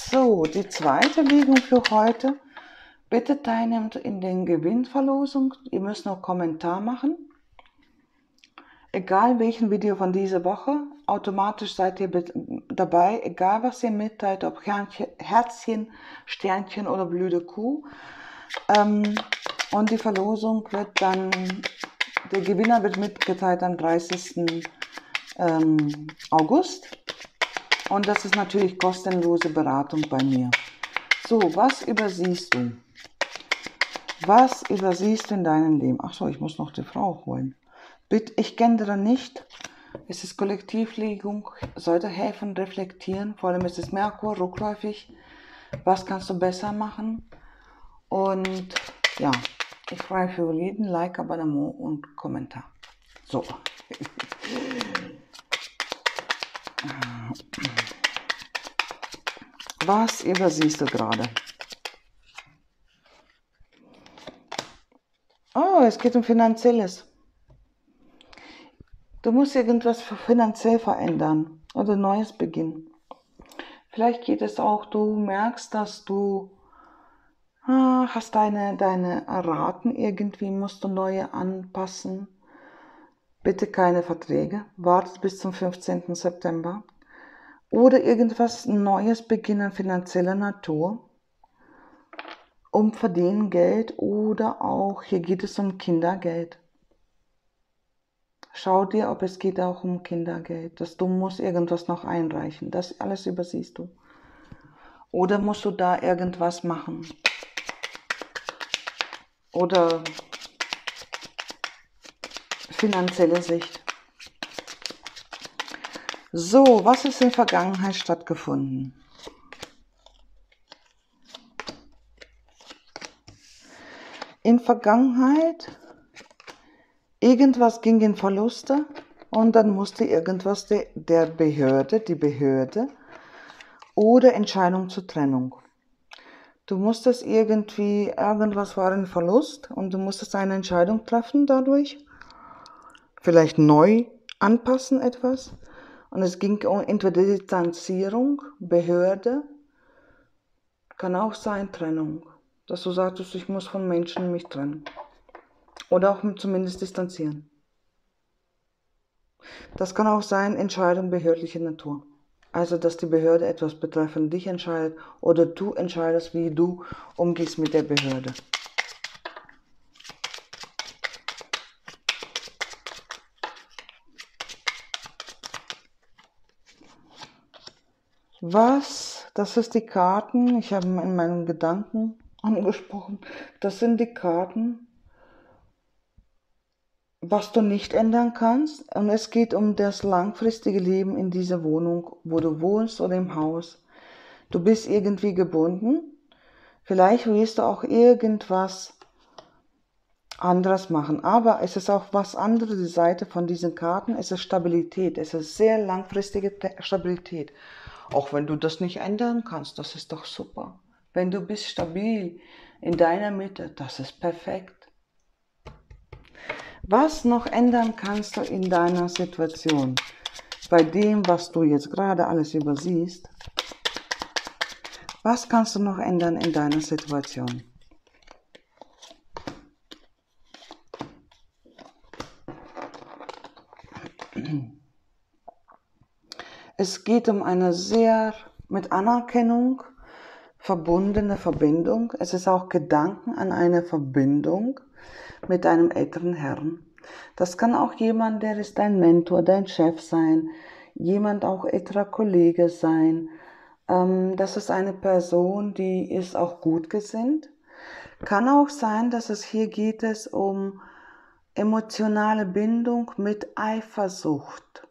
So, die zweite Legung für heute. Bitte teilnehmt in den Gewinnverlosung. Ihr müsst noch Kommentar machen. Egal welchen Video von dieser Woche, automatisch seid ihr dabei, egal was ihr mitteilt, ob Herzchen, Sternchen oder blöde Kuh. Und die Verlosung wird dann, der Gewinner wird mitgeteilt am 30. August. Und das ist natürlich kostenlose Beratung bei mir. So, was übersiehst du? Was übersiehst du in deinem Leben? Ach so, ich muss noch die Frau holen. Bitte, ich gendere nicht. Es ist Kollektivlegung, sollte helfen, reflektieren. Vor allem ist es Merkur, rückläufig. Was kannst du besser machen? Und ja, ich freue mich für jeden Like, Abonnement und Kommentar. So. Was übersiehst du gerade? Oh, es geht um Finanzielles. Du musst irgendwas finanziell verändern oder Neues beginnen. Vielleicht geht es auch, du merkst, dass du hast deine Raten irgendwie, musst du neue anpassen. Bitte keine Verträge, wartet bis zum 15. September. Oder irgendwas Neues beginnen finanzieller Natur. Um verdienen Geld oder auch, hier geht es um Kindergeld. Schau dir, ob es geht auch um Kindergeld, dass du musst irgendwas noch einreichen. Das alles übersiehst du. Oder musst du da irgendwas machen? Oder finanzielle Sicht. So, was ist in der Vergangenheit stattgefunden? In Vergangenheit, irgendwas ging in Verluste und dann musste irgendwas die Behörde oder Entscheidung zur Trennung. Du musstest irgendwas war ein Verlust und du musstest eine Entscheidung treffen dadurch. Vielleicht neu anpassen etwas. Und es ging um entweder Distanzierung, Behörde, kann auch sein Trennung. Dass du sagst, ich muss von Menschen mich trennen. Oder auch zumindest distanzieren. Das kann auch sein, Entscheidung behördlicher Natur. Also, dass die Behörde etwas betreffend dich entscheidet oder du entscheidest, wie du umgehst mit der Behörde. Das ist die Karten, ich habe in meinen Gedanken angesprochen, das sind die Karten, was du nicht ändern kannst. Und es geht um das langfristige Leben in dieser Wohnung, wo du wohnst oder im Haus. Du bist irgendwie gebunden. Vielleicht willst du auch irgendwas anderes machen. Aber es ist auch was anderes, die Seite von diesen Karten. Es ist Stabilität. Es ist sehr langfristige Stabilität. Auch wenn du das nicht ändern kannst, das ist doch super. Wenn du bist stabil in deiner Mitte, das ist perfekt. Was noch ändern kannst du in deiner Situation? Bei dem, was du jetzt gerade alles übersiehst, was kannst du noch ändern in deiner Situation? Es geht um eine sehr mit Anerkennung verbundene Verbindung. Es ist auch Gedanken an eine Verbindung mit einem älteren Herrn. Das kann auch jemand, der ist dein Mentor, dein Chef sein, jemand auch älterer Kollege sein. Das ist eine Person, die ist auch gut gesinnt. Kann auch sein, dass es hier geht es um emotionale Bindung mit Eifersucht.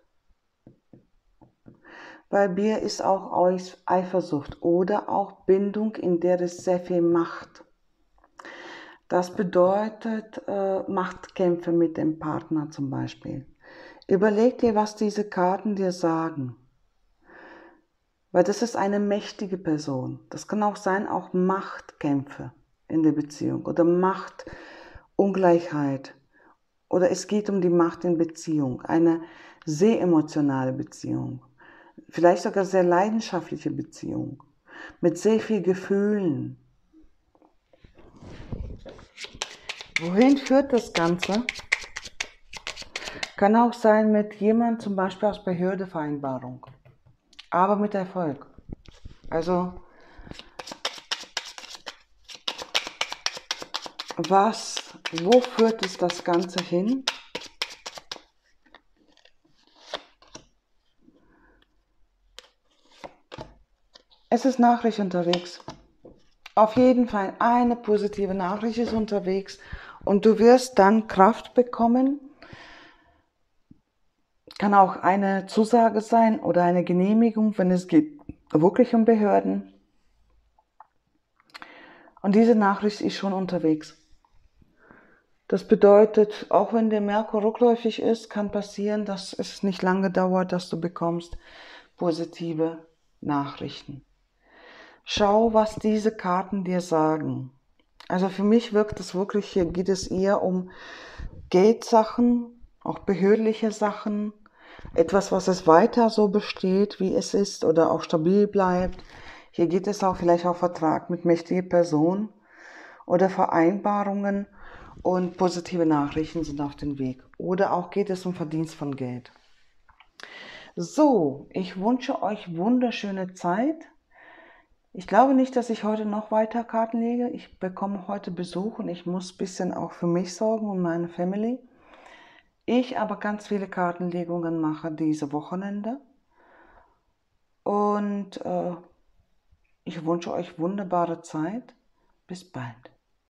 Bei mir ist auch Eifersucht oder auch Bindung, in der es sehr viel Macht. Das bedeutet Machtkämpfe mit dem Partner zum Beispiel. Überleg dir, was diese Karten dir sagen. Weil das ist eine mächtige Person. Das kann auch sein, auch Machtkämpfe in der Beziehung oder Machtungleichheit. Oder es geht um die Macht in Beziehung, eine sehr emotionale Beziehung. Vielleicht sogar sehr leidenschaftliche Beziehung. mit sehr viel Gefühlen. Wohin führt das Ganze? Kann auch sein mit jemand zum Beispiel aus Behördevereinbarung, aber mit Erfolg. Also wo führt es das Ganze hin? Es ist Nachricht unterwegs. Auf jeden Fall eine positive Nachricht ist unterwegs und du wirst dann Kraft bekommen. Kann auch eine Zusage sein oder eine Genehmigung, wenn es geht wirklich um Behörden. Und diese Nachricht ist schon unterwegs. Das bedeutet, auch wenn der Merkur rückläufig ist, kann passieren, dass es nicht lange dauert, dass du bekommst positive Nachrichten. Schau, was diese Karten dir sagen. Also für mich wirkt es wirklich, hier geht es eher um Geldsachen, auch behördliche Sachen, etwas, was es weiter so besteht, wie es ist oder auch stabil bleibt. Hier geht es auch vielleicht auf Vertrag mit mächtigen Personen oder Vereinbarungen und positive Nachrichten sind auf dem Weg. Oder auch geht es um Verdienst von Geld. So, ich wünsche euch wunderschöne Zeit. Ich glaube nicht, dass ich heute noch weiter Karten lege. Ich bekomme heute Besuch und ich muss ein bisschen auch für mich sorgen und meine Family. Ich aber ganz viele Kartenlegungen mache diese Wochenende. Und ich wünsche euch wunderbare Zeit. Bis bald.